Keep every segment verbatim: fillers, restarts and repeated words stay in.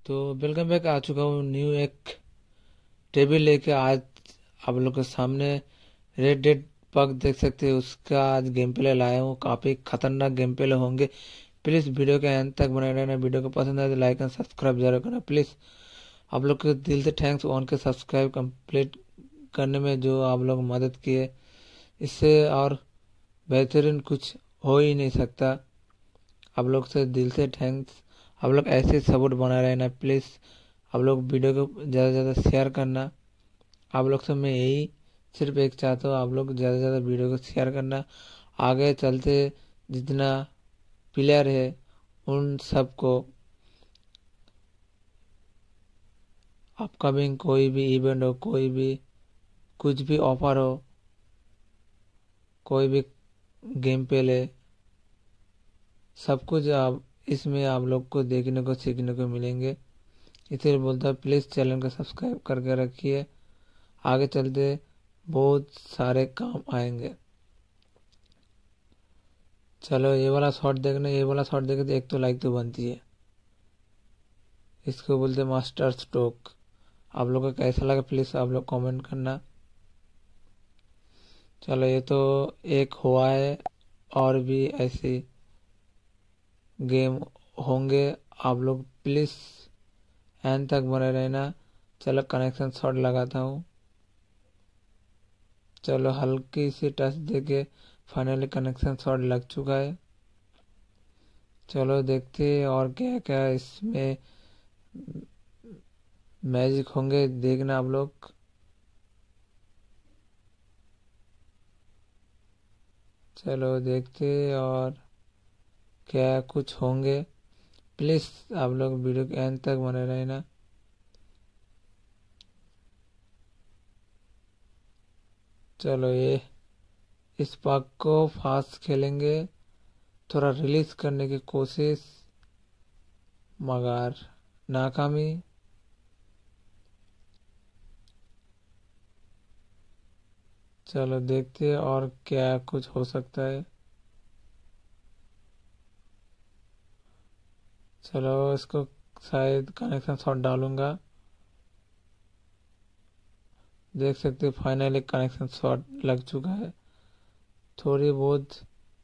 तो welcome back. आ चुका हूँ न्यू एक टेबल लेके। आज आप लोग के सामने रेड डेड पग देख सकते हैं, उसका आज गेम प्ले लाया हूँ। काफ़ी खतरनाक गेम प्ले होंगे। प्लीज़ वीडियो के अंत तक बने रहना। वीडियो को पसंद आए तो लाइक एंड सब्सक्राइब जरूर करना प्लीज़। आप लोग के दिल से थैंक्स ऑन के सब्सक्राइब कंप्लीट करने में जो आप लोग मदद किए, इससे और बेहतरीन कुछ हो ही नहीं सकता। आप लोग से दिल से थैंक्स। आप लोग ऐसे सपोर्ट बना रहना प्लीज़। आप लोग वीडियो को ज़्यादा से ज़्यादा शेयर करना। आप लोग से मैं यही सिर्फ एक चाहता हूँ, आप लोग ज़्यादा से ज़्यादा वीडियो को शेयर करना। आगे चलते जितना प्लेयर है उन सबको अपकमिंग कोई भी इवेंट हो, कोई भी कुछ भी ऑफर हो, कोई भी गेम प्ले, सब कुछ आप इसमें आप लोग को देखने को सीखने को मिलेंगे। इसलिए बोलता हूँ प्लीज़ चैनल को सब्सक्राइब करके रखिए। आगे चलते बहुत सारे काम आएंगे। चलो ये वाला शॉट देखना। ये वाला शॉट देखे तो एक तो लाइक तो बनती है। इसको बोलते मास्टर स्ट्रोक। आप लोग को कैसा लगा प्लीज़ आप लोग कमेंट करना। चलो ये तो एक हुआ है, और भी ऐसी गेम होंगे। आप लोग प्लीज़ एंड तक बने रहना। चलो कनेक्शन शॉट लगाता हूँ। चलो हल्की सी टच देके फाइनली कनेक्शन शॉट लग चुका है। चलो देखते हैं और क्या क्या इसमें मैजिक होंगे, देखना आप लोग। चलो देखते हैं और क्या कुछ होंगे। प्लीज़ आप लोग वीडियो के एंड तक बने रहना। चलो ये इस पाक को फास्ट खेलेंगे, थोड़ा रिलीज करने की कोशिश, मगर नाकामी। चलो देखते हैं और क्या कुछ हो सकता है। चलो इसको शायद कनेक्शन शॉट डालूंगा। देख सकते फाइनली कनेक्शन शॉट लग चुका है। थोड़ी बहुत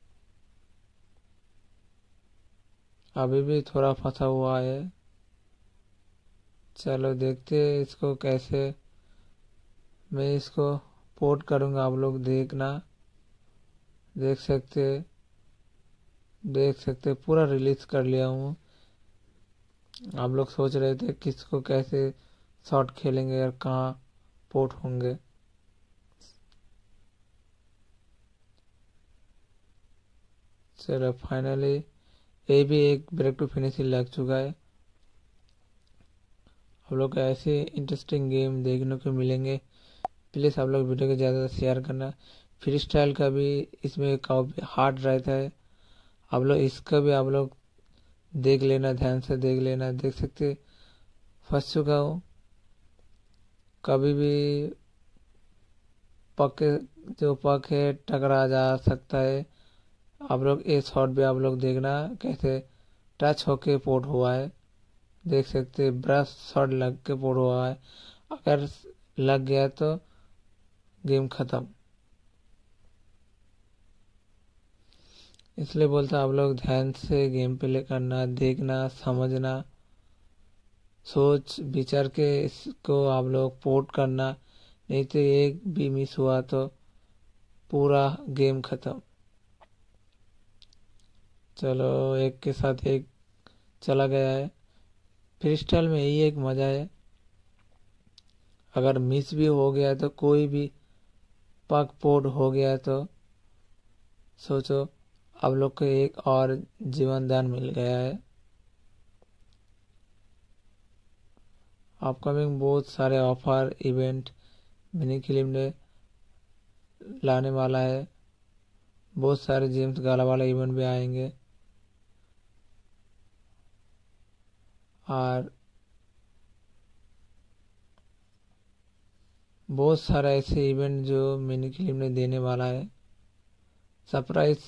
अभी भी थोड़ा फंसा हुआ है। चलो देखते हैं इसको कैसे मैं इसको पोर्ट करूंगा। आप लोग देखना। देख सकते देख सकते पूरा रिलीज कर लिया हूँ। आप लोग सोच रहे थे किसको कैसे शॉट खेलेंगे और कहाँ पोर्ट होंगे। चलो फाइनली ये भी एक ब्रेक टू फिनिश ही लग चुका है। आप लोग को ऐसे इंटरेस्टिंग गेम देखने को मिलेंगे। प्लीज़ आप लोग वीडियो को ज़्यादा शेयर करना। फ्री स्टाइल का भी इसमें काफ़ी हार्ड रहता है। आप लोग इसका भी आप लोग देख लेना, ध्यान से देख लेना। देख सकते फंस चुका हूँ। कभी भी पक जो पक है टकरा जा सकता है। आप लोग ये शॉट भी आप लोग देखना कैसे टच होके पोर्ट हुआ है। देख सकते ब्रश शॉट लग के पोर्ट हुआ है। अगर लग गया तो गेम खत्म। इसलिए बोलता आप लोग ध्यान से गेम प्ले करना, देखना, समझना, सोच विचार के इसको आप लोग पोर्ट करना। नहीं तो एक भी मिस हुआ तो पूरा गेम खत्म। चलो एक के साथ एक चला गया है। फ्री स्टाइल में यही एक मज़ा है। अगर मिस भी हो गया तो कोई भी पग पोर्ट हो गया तो सोचो आप लोग को एक और जीवन दान मिल गया है। अपकमिंग बहुत सारे ऑफर इवेंट मिनी फिल्म ने लाने वाला है। बहुत सारे जेम्स गाला वाला इवेंट भी आएंगे और बहुत सारे ऐसे इवेंट जो मिनी फिल्म ने देने वाला है। सरप्राइज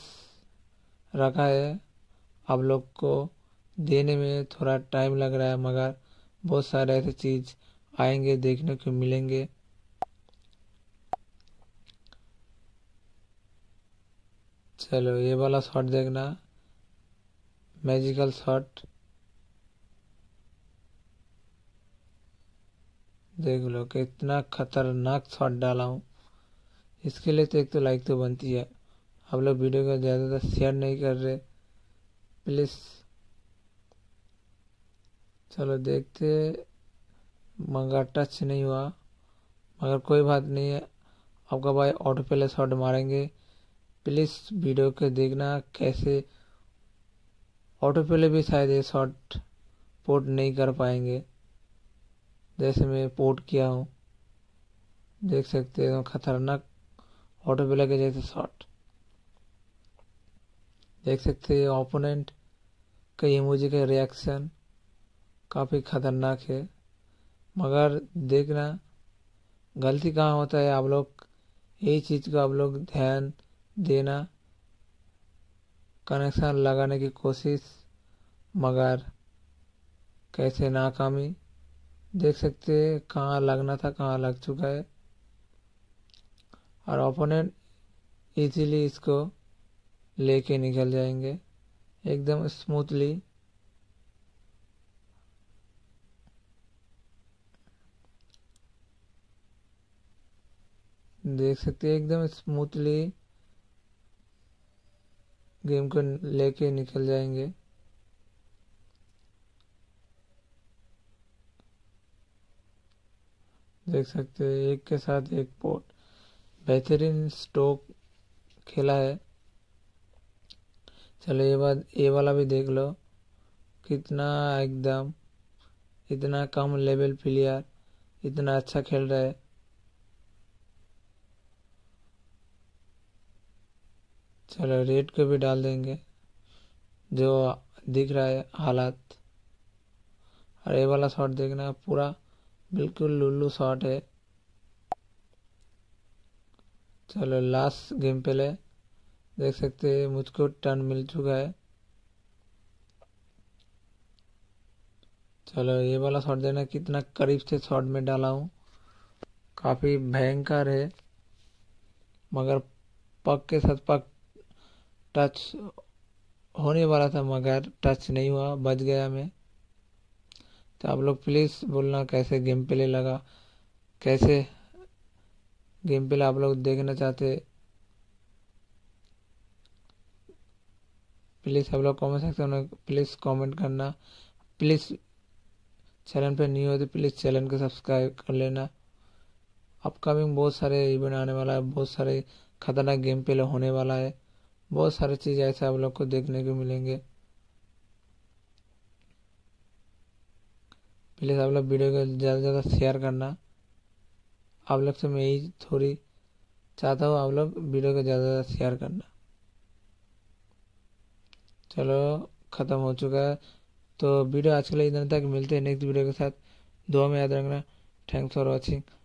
रखा है। आप लोग को देने में थोड़ा टाइम लग रहा है, मगर बहुत सारे ऐसे चीज आएंगे, देखने को मिलेंगे। चलो ये वाला शॉट देखना, मैजिकल शॉट देख लो, कितना खतरनाक शॉट डाला हूँ। इसके लिए तो एक तो लाइक तो बनती है। आप लोग वीडियो को ज़्यादातर शेयर नहीं कर रहे, प्लीज़। चलो देखते, मगर टच नहीं हुआ, मगर कोई बात नहीं है। आपका भाई ऑटो प्ले शॉट मारेंगे, प्लीज़ वीडियो को देखना। कैसे ऑटो प्ले भी शायद ये शॉट पोर्ट नहीं कर पाएंगे, जैसे मैं पोर्ट किया हूँ। देख सकते हो खतरनाक ऑटो प्ले के जैसे शॉट देख सकते हैं। ओपोनेंट का इमोजी का रिएक्शन काफ़ी खतरनाक है, मगर देखना गलती कहाँ होता है। आप लोग यही चीज़ को आप लोग ध्यान देना, कनेक्शन लगाने की कोशिश, मगर कैसे नाकामी। देख सकते हैं कहाँ लगना था, कहाँ लग चुका है, और ओपोनेंट इजीली इसको लेके निकल जाएंगे एकदम स्मूथली। देख सकते हैं एकदम स्मूथली गेम को लेके निकल जाएंगे। देख सकते हैं एक के साथ एक पोर्ट, बेहतरीन स्ट्रोक खेला है। चलो ये बात, ये वाला भी देख लो, कितना एकदम इतना कम लेवल प्लेयर इतना अच्छा खेल रहा है। चलो रेड को भी डाल देंगे, जो दिख रहा है हालात। और ये वाला शॉट देखना, पूरा बिल्कुल लुल्लू शॉट है। चलो लास्ट गेम प्ले देख सकते हैं, मुझको टर्न मिल चुका है। चलो ये वाला शॉट देना, कितना करीब से शॉट में डाला हूँ, काफ़ी भयंकर है, मगर पक के साथ पक टच होने वाला था, मगर टच नहीं हुआ, बच गया मैं। तो आप लोग प्लीज़ बोलना कैसे गेम प्ले लगा, कैसे गेम प्ले आप लोग देखना चाहते, प्लीज़ आप लोग कमेंट सेक्शन में प्लीज़ कमेंट करना। प्लीज़ चैनल पे न्यू हो तो प्लीज़ चैनल को सब्सक्राइब कर लेना। अपकमिंग बहुत सारे इवेंट आने वाला है, बहुत सारे खतरनाक गेम प्ले होने वाला है, बहुत सारी चीज़ ऐसे आप लोग को देखने को मिलेंगे। प्लीज़ आप लोग वीडियो को ज़्यादा से ज़्यादा शेयर करना। आप लोग से मैं यही थोड़ी चाहता हूँ, आप लोग वीडियो को ज़्यादा से ज़्यादा शेयर करना। चलो ख़त्म हो चुका है, तो वीडियो आज के लिए इधर तक, मिलते हैं नेक्स्ट वीडियो के साथ। दुआ में याद रखना। Thanks for watching.